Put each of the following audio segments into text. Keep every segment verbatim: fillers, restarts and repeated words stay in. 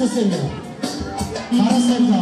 seviyor. Kara sevda.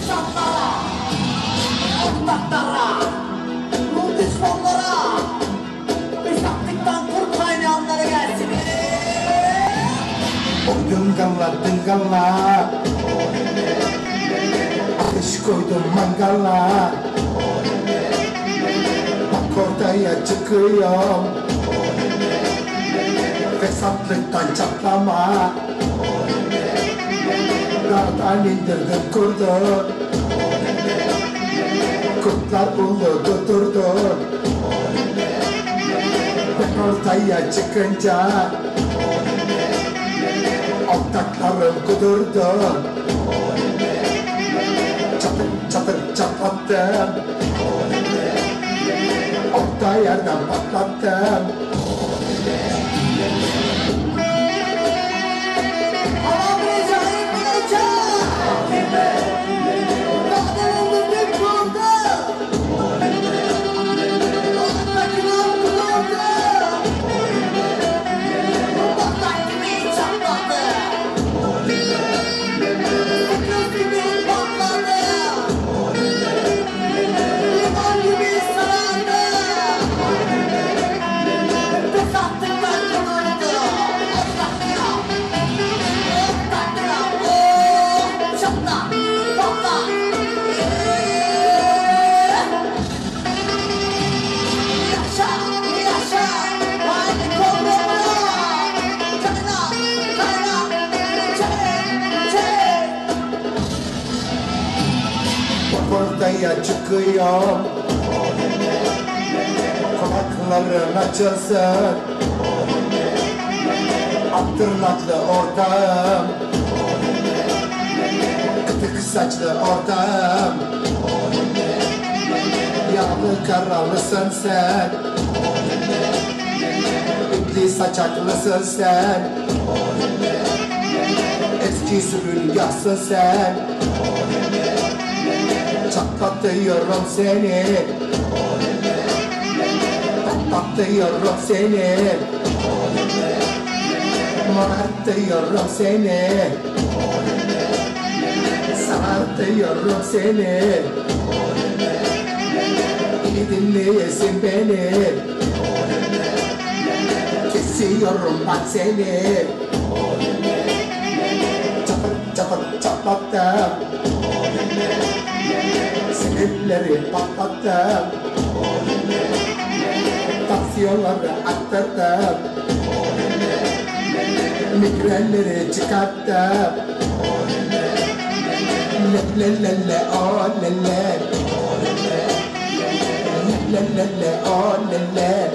fesatlara, ortaklara, ruh düşmanlara, fesatlıktan kurtulamayanlara gelsin. O dıngallar dıngallar, ateş koydum mangallar, bak ortaya çıkıyor, fesatlıktan çatlama. Dağdan indirdim kurdu, kurtlar uludu durdu. Ben ortaya çıkınca ortaklarım kudurdu. Çatır çatır çatlattım, orta yerden patlattım. Ortaya çıkıyor, kulakların açılsın, Tırnaklı ortağım, kıtık saçlı ortağım, yağlı karalısın sen, ipli saçaklısın sen, eski sürülgahsın sen. Çatlatıyorum seni, patlatıyorum seni, morartıyorum seni, sarartıyorum seni. İyi dinleyesin beni, kesiyorum bak seni. Çatır çatır çatlattım, sinirleri patlattım, tansiyonları arttırdım, migrenleri çıkarttım. Le le le le oh le le, le le le oh le le.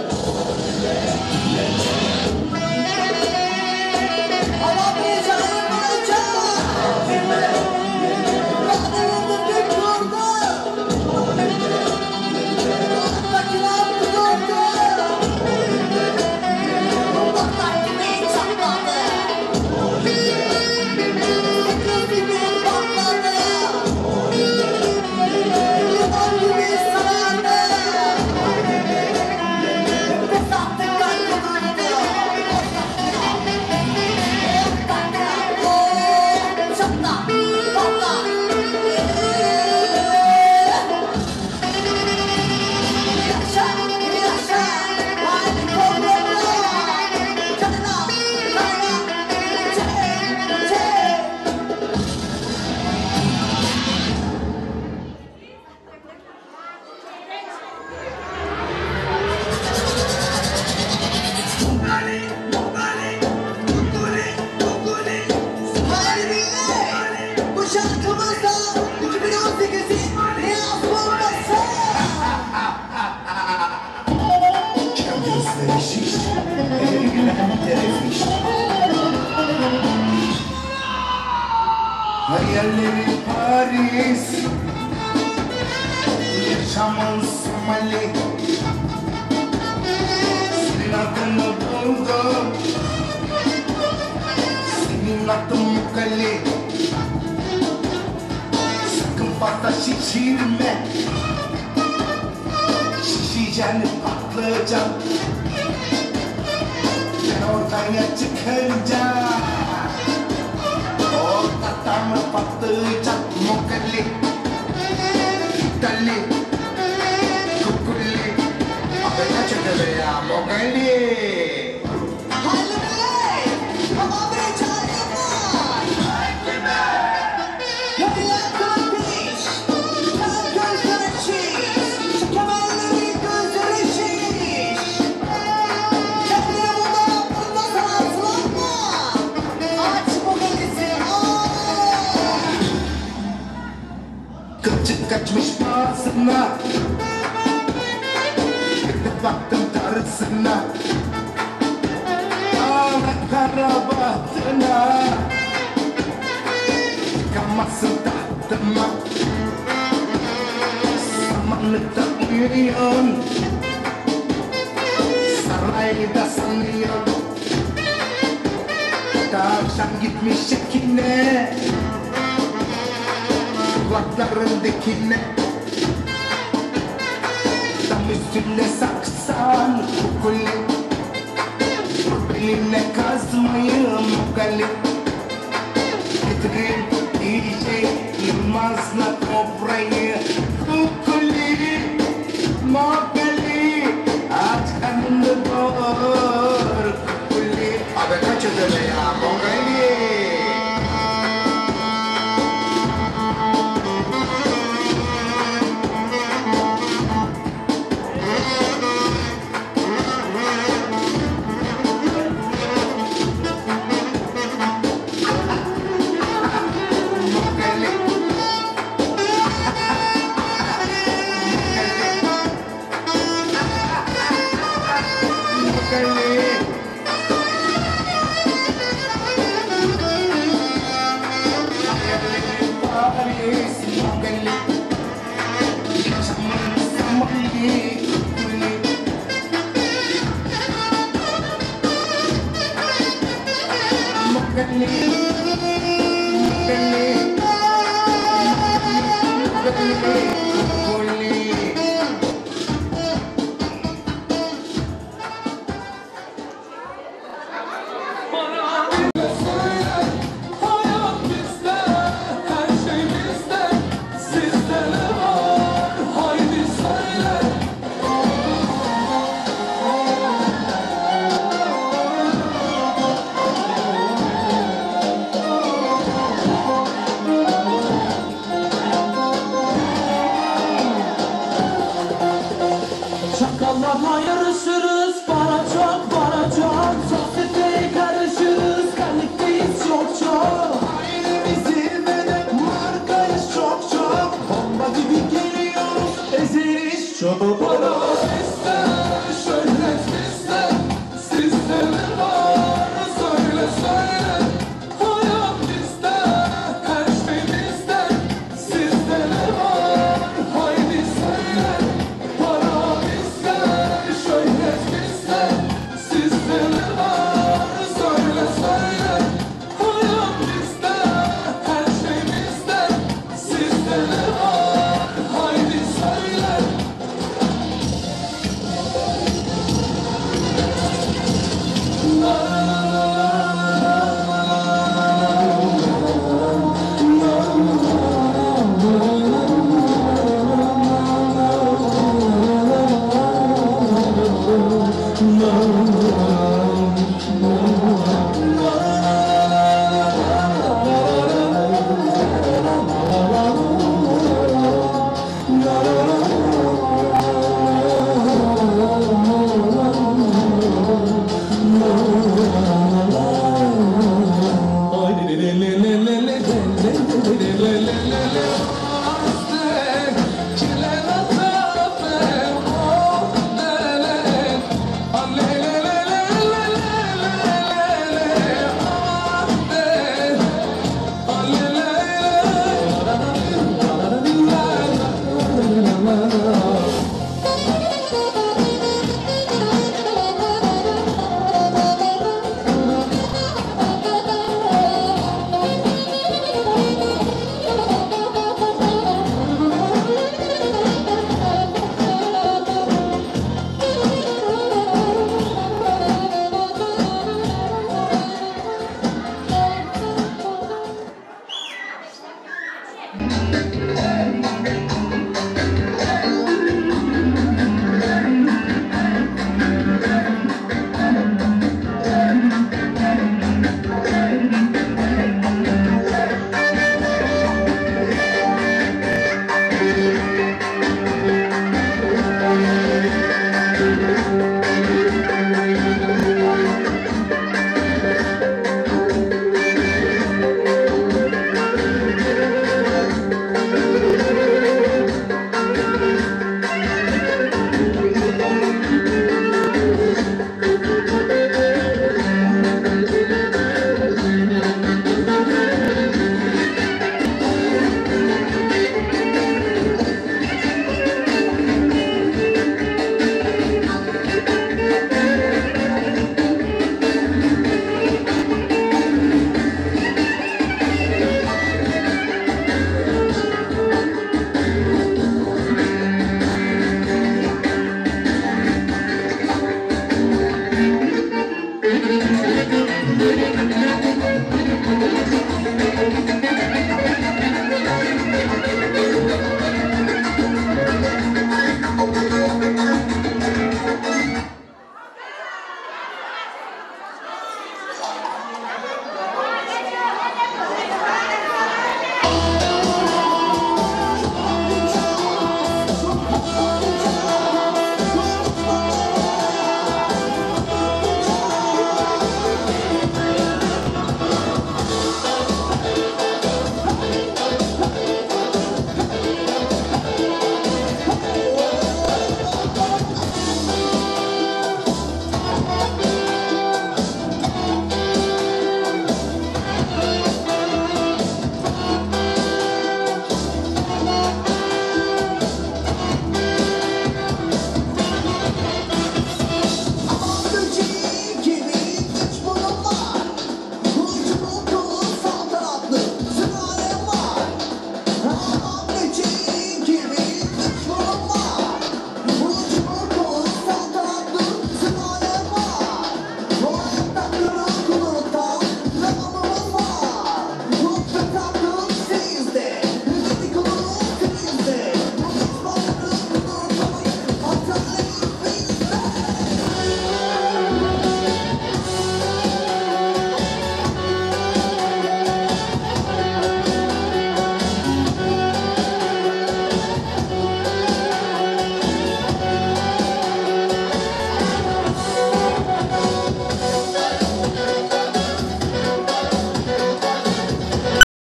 Hayalleri Paris, yaşamın Somali. Senin adını buldum, senin adın Mukali. Sakın fazla şişirme, şişeceğini patlayacağım. Ben ortaya çıkınca ortadan patlayacak Mukali. Mogali, Kukuli, Abekachete ya Mogali. Halime, ama bir çarem var. Yayılan kalbiş, kan gözleri şiş, kemerleri gözleri şiş. Kendine burada burada sana aslanma. Aç bu gelisi, aç. Kılçık kaçmış ağzına, bir de baktım darısına. Ağla karabahtına, çıkamazsın tahtıma. Samanlıkta uyuyorsun, sarayda sanıyorsun. Tavşan gitmiş çekine, kulakların dikine. Tam üstüne saksan kukuli, beline kazmayı Mogali. Getirin D J Yılmaz'la Kobra'yı. Kukuli, Mogali, aç karnını doyur Kukuli. Abi kaç ödeme ya Mogali. Çakallarla yarışırız, bana çok bana çok. Sosyeteye karışırız, kaliteyiz çok çok. Ailemizi zirvede markayız çok çok. Bomba gibi geliyoruz, ezeriz çok. Para bizde, şöhret bizde, sizde ne var söyle söyle. Hayat bizde, her şey bizde, sizde ne var haydi söyle. Para bizde, şöhret bizde, sizde ne var söyle söyle. Hayat bizde, her şey bizde, sizde ne var.